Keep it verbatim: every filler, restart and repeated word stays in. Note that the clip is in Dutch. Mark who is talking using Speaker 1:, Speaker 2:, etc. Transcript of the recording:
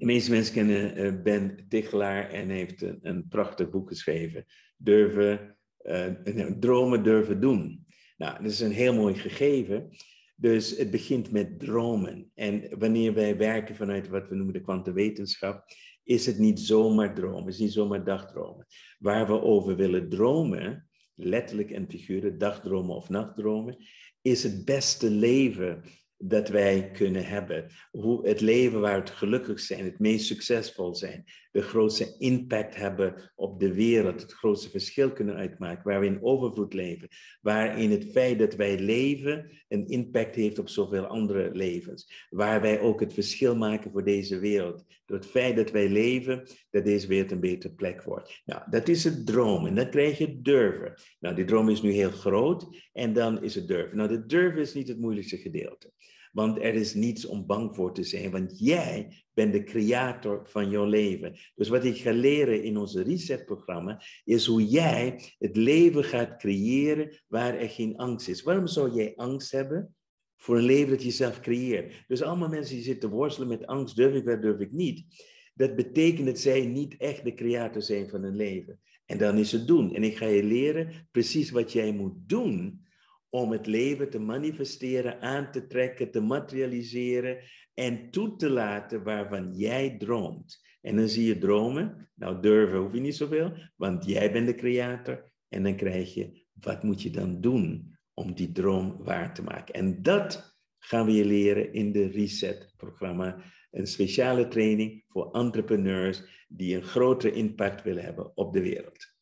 Speaker 1: meeste mensen kennen uh, Ben Tichelaar en hij heeft een, een prachtig boek geschreven. Durven, uh, dromen durven doen. Nou, dat is een heel mooi gegeven. Dus het begint met dromen. En wanneer wij werken vanuit wat we noemen de kwantumwetenschap, is het niet zomaar dromen, het is niet zomaar dagdromen. Waar we over willen dromen, letterlijk en figuurlijk, dagdromen of nachtdromen, is het beste leven dat wij kunnen hebben. Hoe het leven waar we gelukkig zijn, het meest succesvol zijn, de grootste impact hebben op de wereld, het grootste verschil kunnen uitmaken, waar we in overvloed leven, waarin het feit dat wij leven een impact heeft op zoveel andere levens, waar wij ook het verschil maken voor deze wereld, door het feit dat wij leven, dat deze wereld een betere plek wordt. Nou, dat is het dromen, en dan krijg je durven. Nou, die droom is nu heel groot, en dan is het durven. Nou, de durven is niet het moeilijkste gedeelte. Want er is niets om bang voor te zijn, want jij bent de creator van jouw leven. Dus wat ik ga leren in onze Reset-programma, is hoe jij het leven gaat creëren waar er geen angst is. Waarom zou jij angst hebben voor een leven dat je zelf creëert? Dus allemaal mensen die zitten worstelen met angst, durf ik wel, durf ik niet. Dat betekent dat zij niet echt de creator zijn van hun leven. En dan is het doen. En ik ga je leren precies wat jij moet doen om het leven te manifesteren, aan te trekken, te materialiseren en toe te laten waarvan jij droomt. En dan zie je dromen. Nou, durven hoef je niet zoveel, want jij bent de creator. En dan krijg je, wat moet je dan doen om die droom waar te maken? En dat gaan we je leren in de Reset-programma. Een speciale training voor entrepreneurs die een grotere impact willen hebben op de wereld.